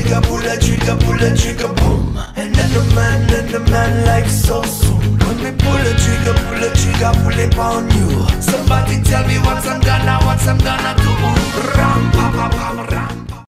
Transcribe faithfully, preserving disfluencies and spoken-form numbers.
trigger, pull the trigger, pull the trigger, boom. And then the man, then the man like so soon. When we pull the trigger, pull the trigger, pull it on you.